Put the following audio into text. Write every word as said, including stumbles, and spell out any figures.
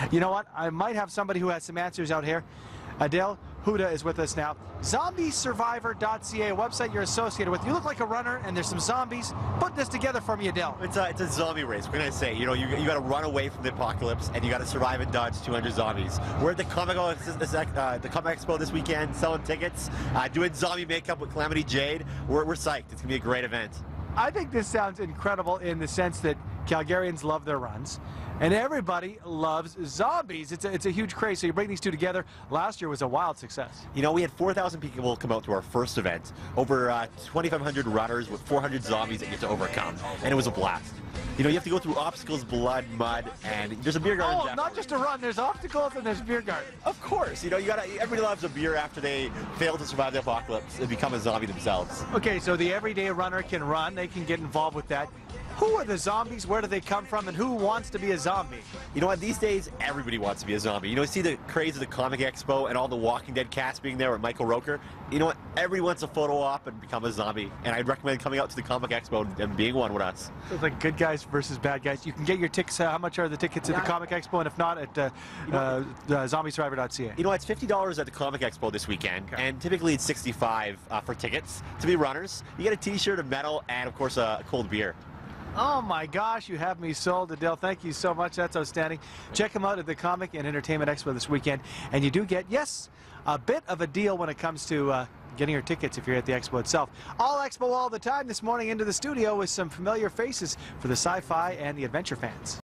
You know what? I might have somebody who has some answers out here. Adele Huda is with us now. zombie survivor dot c a, a website you're associated with. You look like a runner, and there's some zombies. Put this together for me, Adele. It's a, it's a zombie race. What can I say? You know, you, you got to run away from the apocalypse, and you got to survive and dodge two hundred zombies. We're at the Comic uh, the Comic Expo this weekend, selling tickets, uh, doing zombie makeup with Calamity Jade. We're, we're psyched. It's gonna be a great event. I think this sounds incredible in the sense that Calgarians love their runs, and everybody loves zombies. It's a, it's a huge craze, so you bring these two together. Last year was a wild success. You know, we had four thousand people come out to our first event, over uh, twenty-five hundred runners with four hundred zombies that you have to overcome, and it was a blast. You know, you have to go through obstacles, blood, mud, and there's a beer garden. Oh, not just a run. There's obstacles and there's beer garden. Of course. You know, you gotta. Everybody loves a beer after they fail to survive the apocalypse and become a zombie themselves. Okay, so the everyday runner can run. They can get involved with that. Who are the zombies? Where do they come from? And who wants to be a zombie? You know what? These days, everybody wants to be a zombie. You know, see the craze of the Comic Expo and all the Walking Dead cast being there with Michael Roker. You know what? Everybody wants a photo op and become a zombie. And I'd recommend coming out to the Comic Expo and being one with us. So it's like good guys versus bad guys. You can get your tickets. Uh, how much are the tickets at the Comic Expo? And if not, at uh, uh, uh, zombie survivor dot c a. You know, it's fifty dollars at the Comic Expo this weekend. Okay. And typically it's sixty-five dollars uh, for tickets to be runners. You get a t-shirt, a medal, and of course a cold beer. Oh my gosh, you have me sold, Adele. Thank you so much. That's outstanding. Check them out at the Comic and Entertainment Expo this weekend. And you do get, yes, a bit of a deal when it comes to uh, getting your tickets if you're at the expo itself. All expo all the time this morning into the studio with some familiar faces for the sci-fi and the adventure fans.